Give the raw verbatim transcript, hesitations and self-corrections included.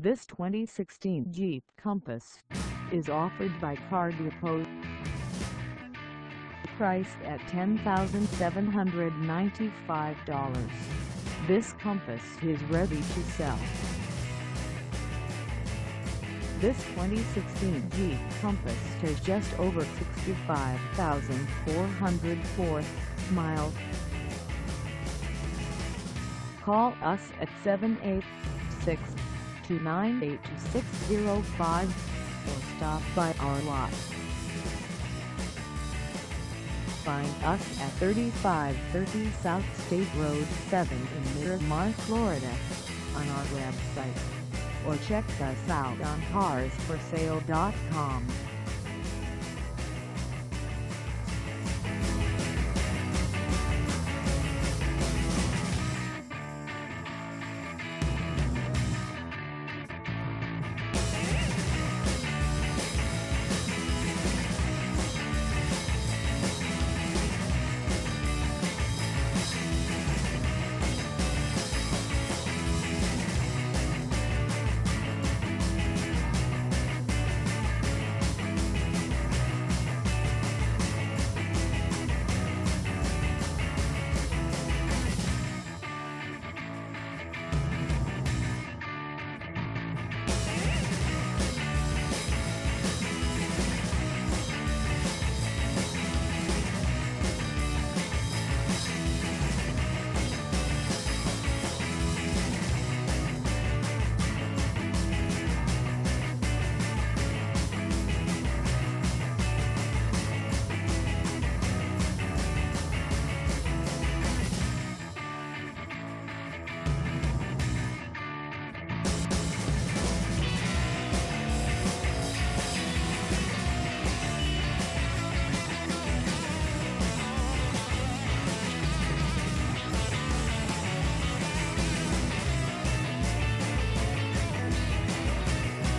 This twenty sixteen Jeep Compass is offered by Car Depot. Priced at ten thousand seven hundred ninety-five dollars, this Compass is ready to sell. This twenty sixteen Jeep Compass has just over sixty-five thousand four hundred four miles. Call us at seven eight six, two nine eight, six zero five or stop by our lot. Find us at thirty-five thirty South State Road seven in Miramar, Florida, on our website, or check us out on cars for sale dot com.